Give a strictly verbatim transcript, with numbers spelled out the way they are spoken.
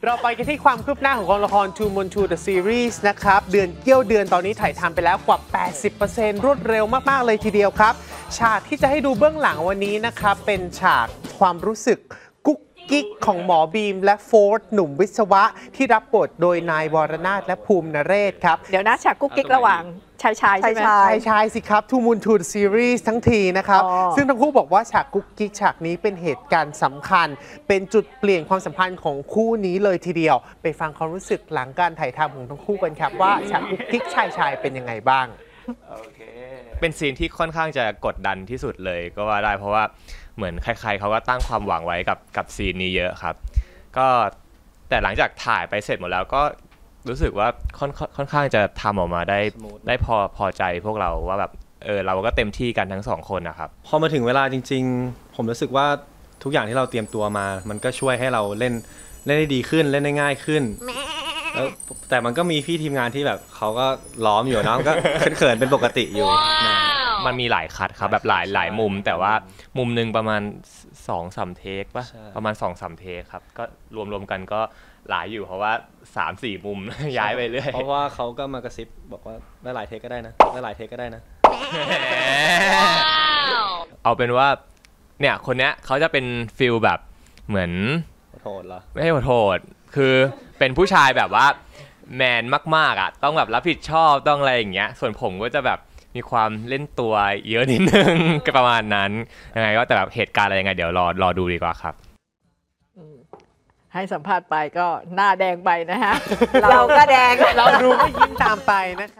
เราไปกันที่ความคืบหน้าของกองละคร Two Moon Two The Series นะครับเดือนเกี้ยวเดือนตอนนี้ถ่ายทำไปแล้วกว่า แปดสิบเปอร์เซ็นต์ รวดเร็วมากๆเลยทีเดียวครับฉากที่จะให้ดูเบื้องหลังวันนี้นะครับเป็นฉากความรู้สึกกุ๊กกิ๊กของหมอบีมและโฟร์ธหนุ่มวิศวะที่รับบทโดยนายวรนาถและภูมินเรศครับเดี๋ยวนะฉากกุ๊กกิ๊กระหว่างชายชายใช่ไหมชายชายสิครับ Two Moon Two The Series ทั้งทีนะครับซึ่งทั้งคู่บอกว่าฉากกุ๊กกิ๊กฉากนี้เป็นเหตุการณ์สำคัญเป็นจุดเปลี่ยนความสัมพันธ์ของคู่นี้เลยทีเดียวไปฟังความรู้สึกหลังการถ่ายทำของทั้งคู่กันครับว่าฉากกุ๊กกิ๊กชายชายเป็นยังไงบ้างเป็นซีนที่ค่อนข้างจะกดดันที่สุดเลยก็ว่าได้เพราะว่าเหมือนใครๆเขาก็ตั้งความหวังไว้กับกับซีนนี้เยอะครับก็แต่หลังจากถ่ายไปเสร็จหมดแล้วก็รู้สึกว่าค่อนค่อนข้างจะทำออกมาได้ได้พอพอใจพวกเราว่าแบบเออเราก็เต็มที่กันทั้งสองคนนะครับพอมาถึงเวลาจริงๆผมรู้สึกว่าทุกอย่างที่เราเตรียมตัวมามันก็ช่วยให้เราเล่นเล่นได้ดีขึ้นเล่นได้ง่ายขึ้นแล้วแต่มันก็มีพี่ทีมงานที่แบบเขาก็ล้อมอยู่นะมันก็เขินๆเป็นปกติอยู่มันมีหลายคัดครับแบบหลายหลายมุมแต่ว่ามุมหนึ่งประมาณสองสามเทคป่ะประมาณสองสามเทคครับก็รวมๆกันก็หลายอยู่เพราะว่า สามสี่ มุม ย้ายไปเรื่อยเพราะว่าเขาก็มากระซิบบอกว่าได้หลายเทคก็ได้นะได้หลายเทคก็ได้นะเอาเป็นว่าเนี่ยคนเนี้ยเขาจะเป็นฟิลแบบเหมือนโหดเหรอไม่ใช่โหดคือเป็นผู้ชายแบบว่าแมนมากๆอ่ะต้องแบบรับผิดชอบต้องอะไรอย่างเงี้ยส่วนผมก็จะแบบมีความเล่นตัวเยอะนิดนึงก็ประมาณนั้นยังไงก็แต่แบบเหตุการณ์อะไรยังไงเดี๋ยวรอรอดูดีกว่าครับให้สัมภาษณ์ไปก็หน้าแดงไปนะฮะเราก็แดงเราดูก็ยิ้มตามไปนะคะ